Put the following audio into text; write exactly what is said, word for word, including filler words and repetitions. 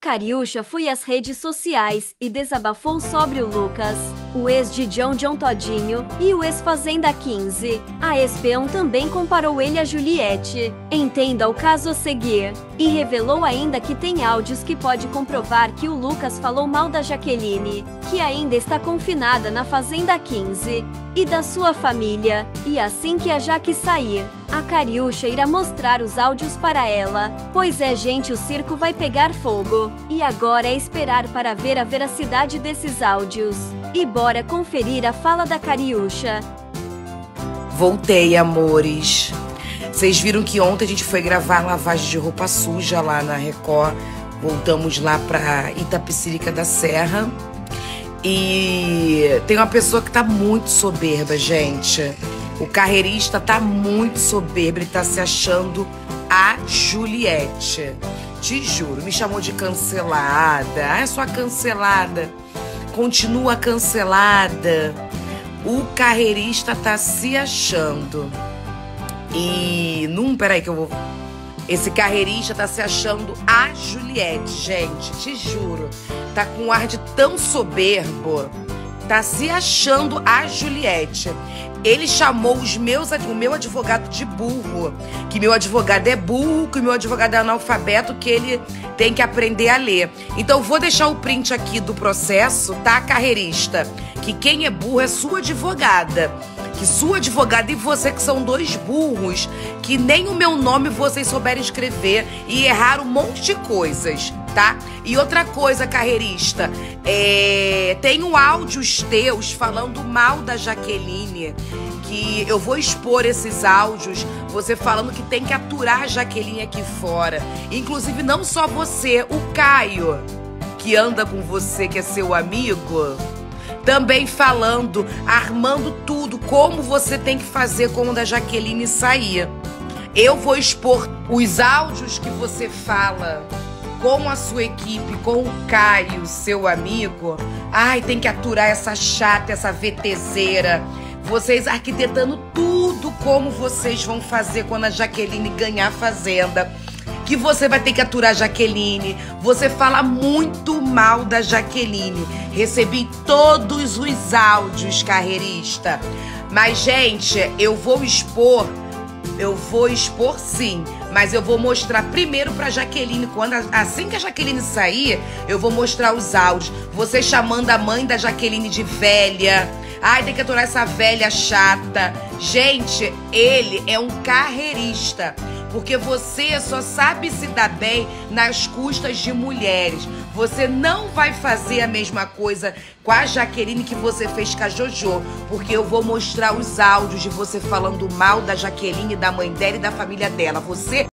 Cariúcha foi às redes sociais e desabafou sobre o Lucas, o ex de John John Todinho e o ex-Fazenda quinze. A espião também comparou ele a Juliette. Entenda o caso a seguir. E revelou ainda que tem áudios que pode comprovar que o Lucas falou mal da Jaqueline, que ainda está confinada na Fazenda quinze, e da sua família. E assim que a Jaque sair, a Cariúcha irá mostrar os áudios para ela. Pois é, gente, o circo vai pegar fogo. E agora é esperar para ver a veracidade desses áudios. E bora conferir a fala da Cariúcha. Voltei, amores. Vocês viram que ontem a gente foi gravar lavagem de roupa suja lá na Record. Voltamos lá pra Itapecerica da Serra. E tem uma pessoa que tá muito soberba, gente. O carreirista tá muito soberbo, ele tá se achando a Juliette. Te juro, me chamou de cancelada. Ah, é sua cancelada. Continua cancelada. O carreirista tá se achando. E... Não, peraí que eu vou... Esse carreirista tá se achando a Juliette, gente. Te juro. Tá com um ar de tão soberbo. Tá se achando a Juliette. Ele chamou os meus, o meu advogado de burro. Que meu advogado é burro, que meu advogado é analfabeto, que ele tem que aprender a ler. Então vou deixar o print aqui do processo, tá, carreirista? Que quem é burro é sua advogada. Que sua advogada e você, que são dois burros, que nem o meu nome vocês souberem escrever e erraram um monte de coisas, tá? E outra coisa, carreirista, é... tenho áudios teus falando mal da Jaqueline, que eu vou expor esses áudios, você falando que tem que aturar a Jaqueline aqui fora. Inclusive, não só você, o Caio, que anda com você, que é seu amigo... Também falando, armando tudo, como você tem que fazer quando a Jaqueline sair. Eu vou expor os áudios que você fala com a sua equipe, com o Caio, seu amigo. Ai, tem que aturar essa chata, essa VTZera. Vocês arquitetando tudo como vocês vão fazer quando a Jaqueline ganhar a Fazenda. Que você vai ter que aturar a Jaqueline. Você fala muito mal da Jaqueline. Recebi todos os áudios, carreirista. Mas, gente, eu vou expor, eu vou expor sim, mas eu vou mostrar primeiro pra Jaqueline. Quando, assim que a Jaqueline sair, eu vou mostrar os áudios. Você chamando a mãe da Jaqueline de velha. Ai, tem que aturar essa velha chata. Gente, ele é um carreirista. Porque você só sabe se dar bem nas custas de mulheres. Você não vai fazer a mesma coisa com a Jaqueline que você fez com a Jojo. Porque eu vou mostrar os áudios de você falando mal da Jaqueline, da mãe dela e da família dela. Você...